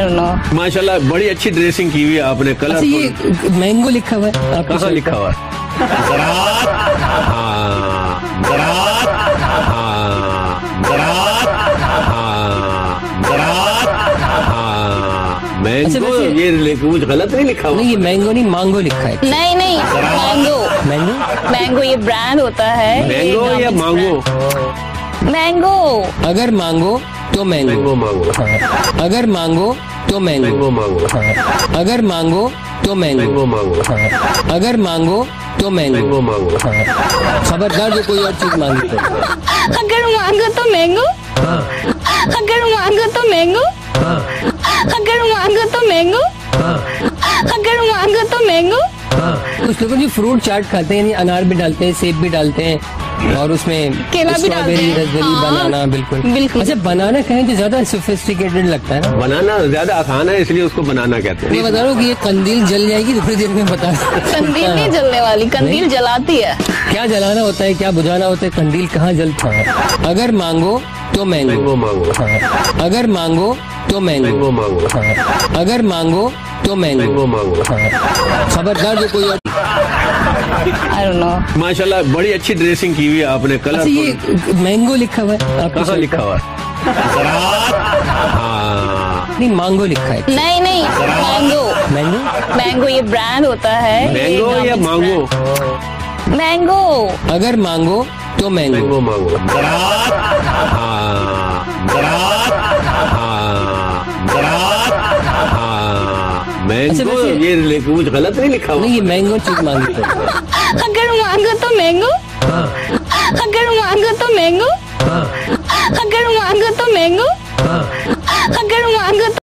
I don't know. माशाल्लाह बड़ी अच्छी ड्रेसिंग की हुई है आपने, कलर। अच्छा, ये मैंगो लिखा हुआ है, कहाँ लिखा हुआ है? ज़रात, हाँ, ज़रात, हाँ, ज़रात, हाँ, ज़रात, हाँ, मैंगो। ये कुछ गलत नहीं लिखा हुआ? नहीं, ये मैंगो नहीं, मांगो लिखा है। नहीं नहीं, मैंगो। मैंगो मैंगो ये ब्रांड होता है। मैंगो या मांगो? मैंगो। अगर मांगो तो मैंगो। मैंगो मांगो। अगर मांगो तो मैंगो। मैंगो मांगो। अगर मांगो तो मैंगो। मैंगो मांगो। अगर मांगो तो मैंगो। मैंगो मांगो। खबरदार जो कोई और चीज मांगी तो। अगर मांगो तो मैंगो। अगर मांगो तो मैंगो। अगर मांगो तो मैंगो। अगर मांगो तो मैंगो। कुछ लोग जो फ्रूट चाट खाते हैं, यानी अनार भी डालते हैं, सेब भी डालते हैं, और उसमें केला भी डालते स्ट्रॉबेरी, हैं। रसबेरी, हाँ, बनाना। बिल्कुल बिल्कुल। अच्छा, बनाना कहें तो ज्यादा सोफिस्टिकेटेड लगता है ना। बनाना ज्यादा आसान है, इसलिए उसको बनाना कहते हैं। मैं बता रहा हूँ कि ये कंदील जल जाएगी थोड़ी देर में, बता। कंदील नहीं जलने वाली, कंदील जलाती है। क्या जलाना होता है, क्या बुझाना होता है, कंदील कहाँ जलता है? अगर मांगो तो मैंगो। मैंगो मांगो। अगर मांगो तो मैंगो। मैंगो मांगो। अगर मांगो तो मैंगो। मैंगो मांगो। खबरदार जो कोई और। I don't know. माशाल्लाह बड़ी अच्छी ड्रेसिंग की हुई है आपने, कलर। अच्छा, ये मैंगो लिखा हुआ है। कहाँ लिखा हुआ है? ज़रात, हाँ, नहीं, मांगो लिखा है। नहीं नहीं, मैंगो। मैंगो मैंगो ये ब्रांड होता है। मैंगो या मांगो? मैंगो। अगर मांगो तो मैंगो। मैंगो मांगो। ज़रात, हाँ, ज़रात, हाँ, ज़रात, हाँ, मैंगो। ये कुछ गलत नहीं लिखा हुआ? नहीं, ये मैंगो चीज मांगी तो। अगर मांगो तो मैंगो। अगर मांगो तो मैंगो। अगर मांगो तो मैंगो।